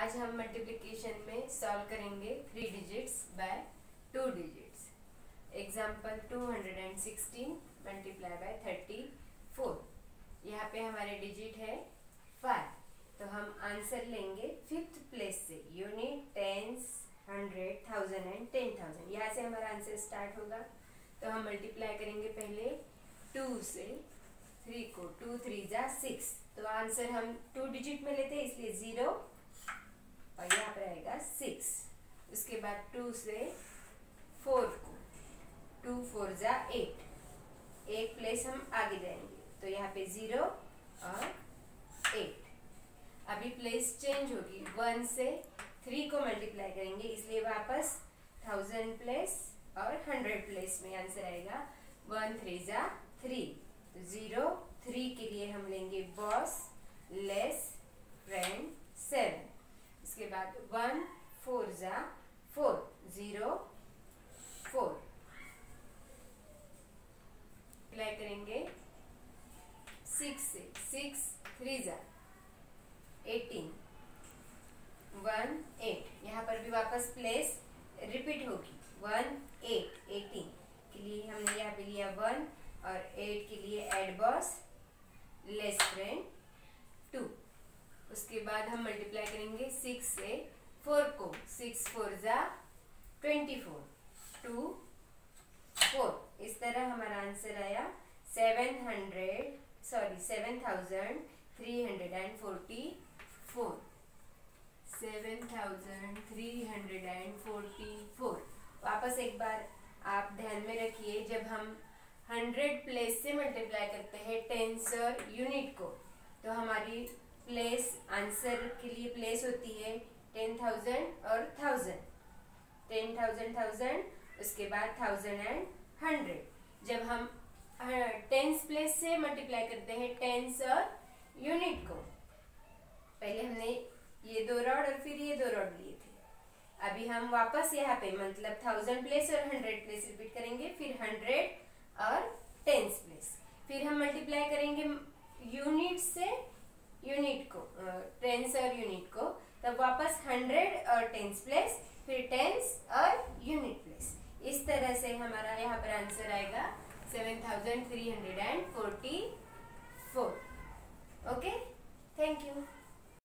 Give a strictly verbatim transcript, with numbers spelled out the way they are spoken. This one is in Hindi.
आज हम मल्टीप्लिकेशन में सॉल्व करेंगे three digits by two digits. Example two hundred sixteen multiply by thirty four. यहाँ पे हमारे डिजिट है फाइव, तो हम आंसर लेंगे फिफ्थ प्लेस से। Unit, tens, hundred, thousand and ten thousand, यहाँ से हमारा आंसर स्टार्ट होगा। तो हम मल्टीप्लाई करेंगे पहले टू से थ्री को, टू थ्री जा सिक्स, तो आंसर हम टू डिजिट में लेते हैं इसलिए जीरो और यहाँ पर आएगा सिक्स। उसके बाद टू से फोर को, टू फोर जा एट, एक प्लेस हम आगे जाएंगे तो यहाँ पे जीरो और एट। अभी प्लेस चेंज होगी, वन से थ्री को मल्टीप्लाई करेंगे इसलिए वापस थाउजेंड प्लेस और हंड्रेड प्लेस में आंसर आएगा वन थ्री जा थ्री। तो जीरो थ्री के लिए हम लेंगे बॉस लेस फ्रेंड सेवन। इसके बाद वन फोर जा फोर, जीरो फोर अप्लाई करेंगे सिक्स से, सिक्स थ्री जा एटीन, वन एट, यहाँ पर भी वापस प्लेस रिपीट होगी, वन एट एटीन के लिए हमने यहाँ पे लिया वन और एट के लिए add boss less friend two. उसके बाद हम मल्टीप्लाई करेंगे सिक्स से फोर को, सिक्स फोर जा ट्वेंटी फोर, टू फोर। इस तरह हमारा आंसर आया seven hundred sorry seven thousand three hundred and forty four. Seven thousand three hundred and forty four. वापस एक बार आप ध्यान में रखिए, जब हम हंड्रेड प्लेस से मल्टीप्लाई करते हैं टेंस और यूनिट को, तो हमारी प्लेस आंसर के लिए प्लेस होती है टेन थाउजेंड और थाउजेंड, टेन थाउजेंड थाउजेंड, उसके बाद थाउजेंड एंड हंड्रेड। जब हम टेंस प्लेस से मल्टीप्लाई करते हैं टेंस और यूनिट को, पहले हमने ये दो रॉड और फिर ये दो रॉड लिए थे, अभी हम वापस यहाँ पे मतलब थाउजेंड प्लेस और हंड्रेड प्लेस रिपीट करेंगे, फिर हंड्रेड और टेंस प्लेस, फिर हम मल्टीप्लाई करेंगे यूनिट से यूनिट को, टेंस और यूनिट को, तब वापस हंड्रेड और टेंस प्लेस, फिर टेंस और